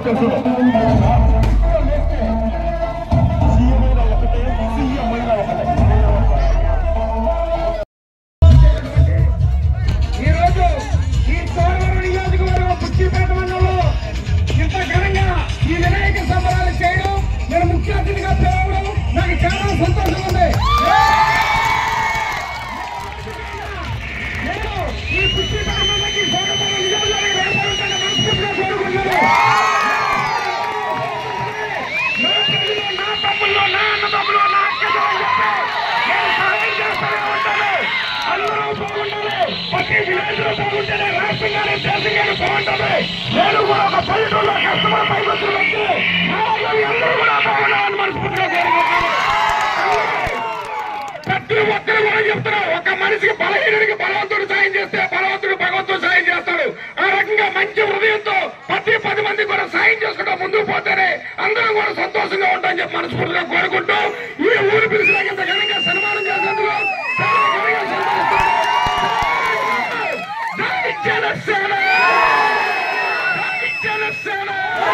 ఒక మనిషికి బలహీనుడికి బలవంతుడు సాయం చేస్తే బలవంతుడు భగవంతుడు సాయం చేస్తాడు. ఆ రకంగా మంచి హృదయంతో ప్రతి 10 మంది కూడా సాయం చేసుకుంటూ ముందుకు పోతేనే అందరం కూడా సంతోషంగా ఉంటామని చెప్పి మనస్ఫూర్తిగా కోరుకుంటూ ఈ ఊరు పిలిచినాక ఇంత ఘనంగా సన్మానం చేసేందుకు చాలా ఘనంగా సన్మానిస్తాను. జై జనసేన, జై జనసేన.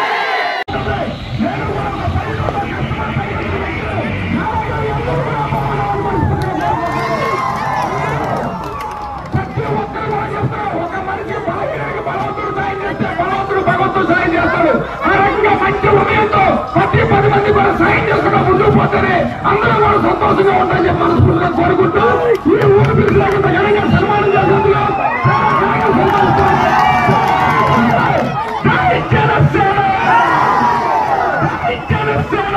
సాయం చేస్తాడు. ఆ రకంగా మంచి హృదయంతో ప్రతి 10 మంది కూడా సాయం చేసుకుంటూ ముందుకు పోతేనే అందరం కూడా సంతోషంగా ఉంటామని చెప్పి మనస్ఫూర్తిగా కోరుకుంటూ ఈ ఊరు పిలిచినాక ఇంత ఘనంగా సన్మానం చేసేందుకు చాలా ఘనంగా సన్మానిస్తాను. జై జనసేన, జై జనసేన.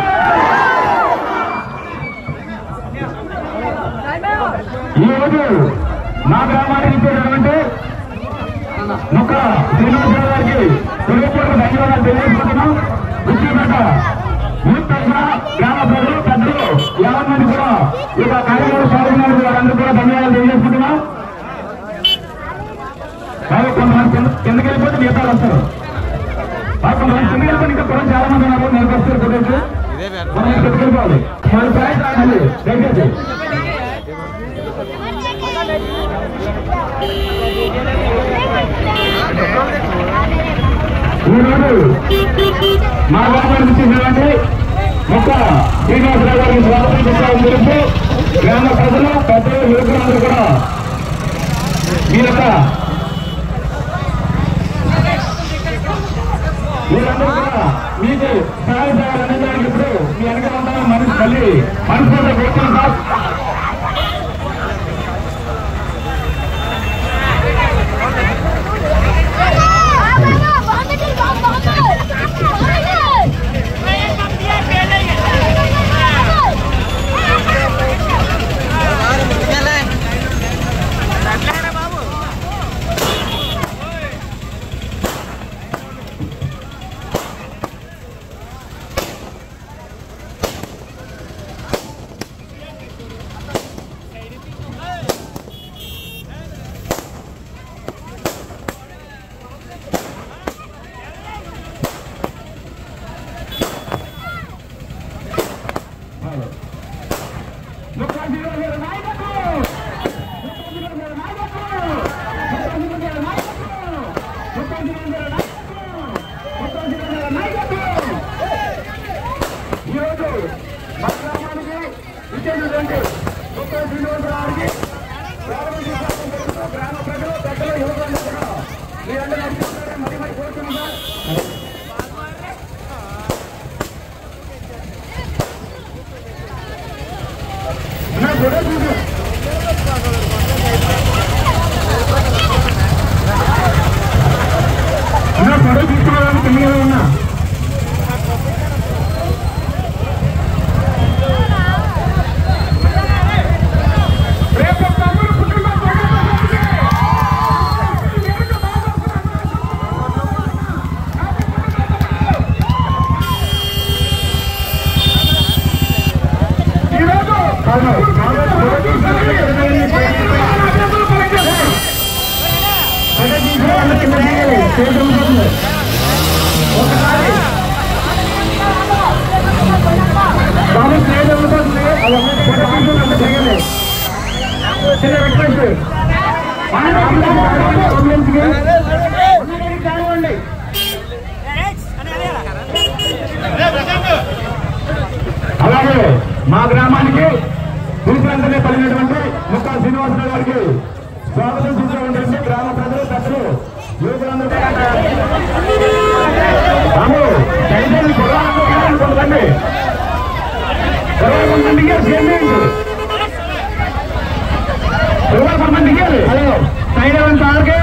ఈరోజు మా గ్రామానికి ఇచ్చేటటువంటి ఒక శ్రీనివాసరావు గారికి హృదయపూర్వక ధన్యవాదాలు తెలియజేసుకుంటున్నాం. ఉచ్చిపేట యూత్ తరఫున గ్రామ ప్రజలు పెద్దలు 50 మంది కూడా ఈ కార్యక్రమంలో పాల్గొన్నారు. వారందరూ కూడా ధన్యవాదాలు తెలియజేసుకుంటున్నాం. కొంతమంది కిందకి వెళ్ళిపోతే మిగతా వస్తారు. కొంతమంది కిందకి వెళ్ళిపోయి ఇంకా కూడా చాలా మంది ఉన్నారు. నేను వస్తారు కొట్టేసి మనం కిందకి వెళ్ళిపోవాలి. మన ప్యాంట్ రావాలి దయచేసి. ఈరోజు మా గ్రామానికి చెందినటువంటి మొక్క శ్రీనివాసరావు గారికి స్వాగతం చెప్పాలని తెలుస్తూ గ్రామ ప్రజలు పెద్దలు యువకులందరూ కూడా వీళ్ళందరూ కూడా మీకు సహాయ సేవలు అందించడానికి ఇప్పుడు మీ వెనక ఉంటామని మళ్ళీ మనస్ఫూర్తిగా కోరుతున్నాం సార్. అలాగే మా గ్రామానికి పిలిచినంతనే పలిగినటువంటి ముక్కా శ్రీనివాసరావు గారికి స్వాగతం చూసినటువంటి గ్రామ ప్రజలు పెద్దలు యువకులందరూ కొంతమంది హలో సైడ్ సార్కి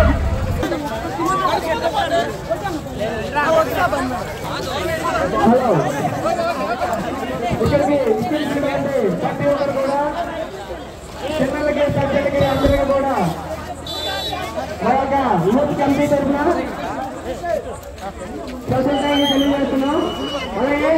హలో ఇక్కడికి ప్రతి ఒక్కరు కూడా చిన్నలకి పెద్దలకి అందరికీ కూడా మరొక యూత్ కమిటీ తరఫున స్పెషల్ థ్యాంక్స్ తెలియజేస్తున్నాం. అలాగే